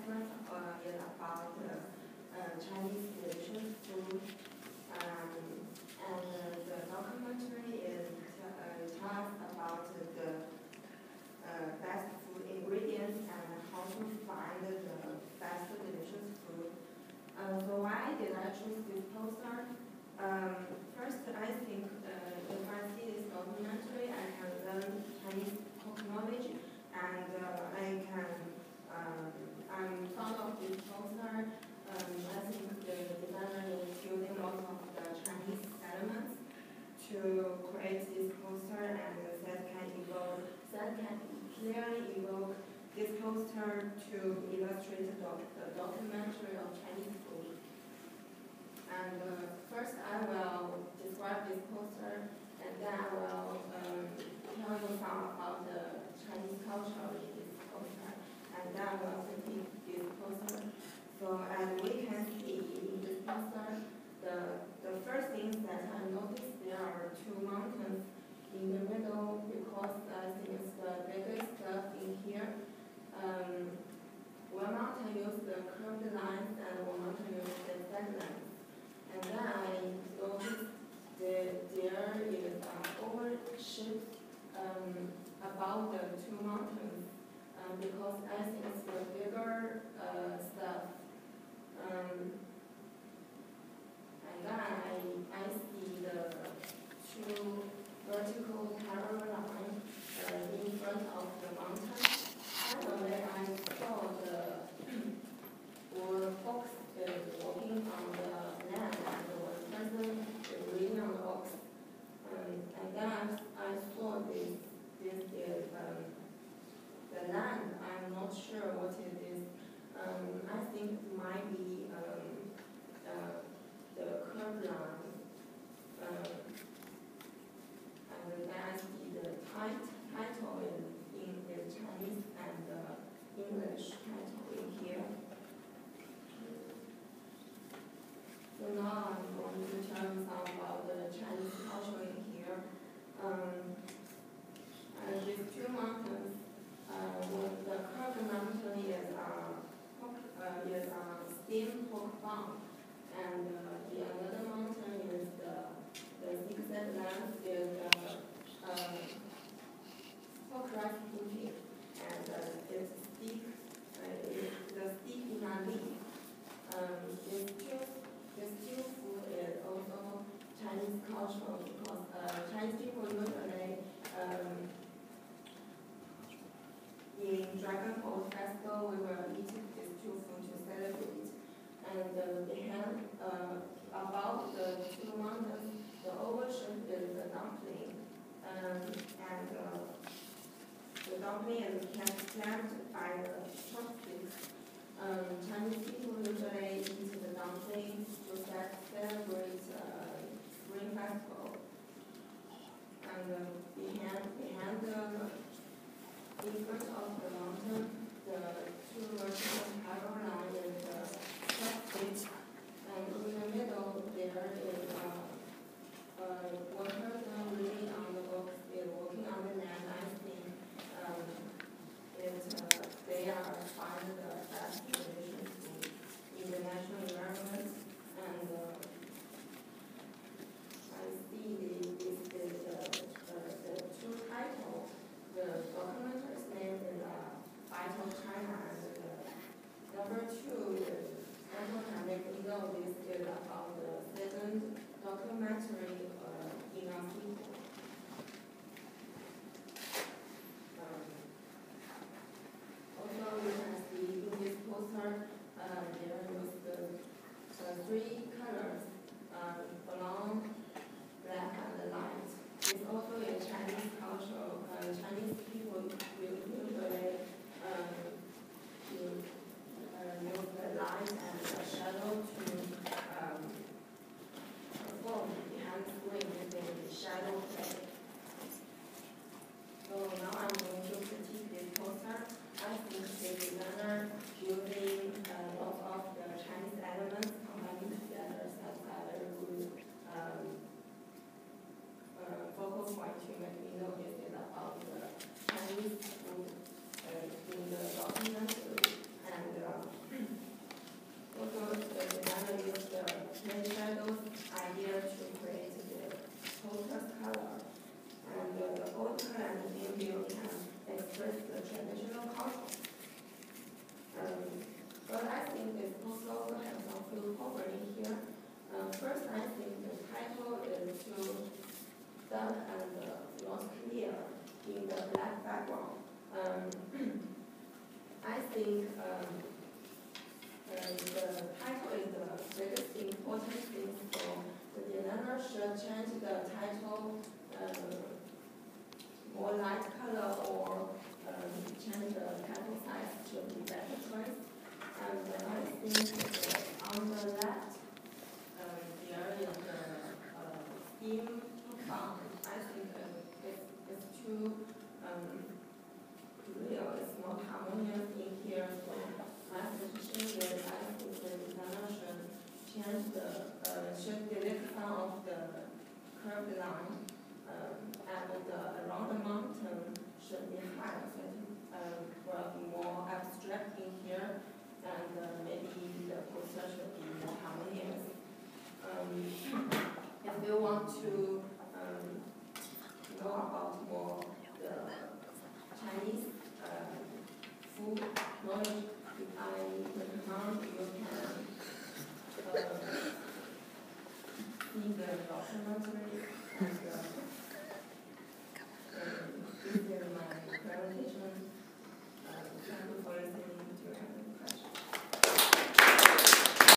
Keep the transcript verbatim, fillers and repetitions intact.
conference uh, is about uh, uh, Chinese delicious food, um, and uh, the documentary is uh, tell us about the uh, best food ingredients and how to find the best delicious food. Uh, so why did I choose this poster? Um, first, I think uh, if I see this documentary, I can learn Chinese knowledge, and uh, I can. Um, I'm fond of this poster. Um, I think the designer is using lots of the Chinese elements to create this poster, and that can evoke, that can clearly evoke this poster to illustrate the, doc, the documentary of Chinese food. And uh, first, I will describe this poster, and then I will um, tell you some about the Chinese culture in this poster, and then I will critique this poster. So as we can see in this poster, the, the first thing that I noticed, there are two mountains in the middle, because I think it's the biggest stuff in here. Um, one mountain uses the curved lines, and one mountain uses the flat lines. And then I noticed that there is an overshift um, about the two mountains, um, because I think it's the bigger uh, stuff. Um, and then I, I see the two vertical parallel lines uh, in front of the mountain. Finally, I saw the or fox is walking on the land, and one person is reading on the box. Um, and then I, I saw this, this is um, the land. I'm not sure what it is. Um, I think it might be um, uh, the curved line. Um, and then I see the tit title in, in the Chinese and the English title in here. So now I'm going to tell you some about the Chinese culture in here. Um, and these two mountains, uh, the curved mountain is uh, pork, uh, is uh, steamed pork bun, and uh, the other mountain is the the zigzag lines is uh, uh, pork rice pudding, and uh, it's steak, uh, it's the steak in a leaf. Um, this two This stew food is also Chinese culture, because uh, Chinese people usually um, in Dragon Boat Festival we will eat this stew food to celebrate. And uh, behind uh, about the two mountains, the overshirt is the dumpling, um, and uh, the dumpling is clamped by the chopsticks. Um, Chinese people usually eat the dumplings to celebrate uh, Spring Festival. And uh, behind, behind the, in front of the mountain, the two vertical parallel line is the chopsticks. And in the middle, there is uh, uh, one person reading on the book is walking on the land. I think um, it, uh, they are find the best delicious food in the natural environment, and uh, I see the, this is the, uh, the two title. The documentary's name is uh, culture. Um, but I think this also has some few problems here. Um, first, I think the title is too dark and uh, not clear in the black background. Um, I think um, uh, the title is the biggest important thing, so the designer should change the title uh, more light color or um, change the title size to be better choice. And I think uh, on the left, um, there is the uh, theme font. I think uh, it's, it's too um, real, it's not harmonious in here. So my suggestion is I think the designer should change the, uh, should delete some of the curved line. Um, and the, around the mountain should be high, so it uh, will be more abstract in here, and uh, maybe the poster should be more harmonious. Um, if you want to um, know about more the Chinese uh, food knowledge, I recommend you can uh, see the documentary and the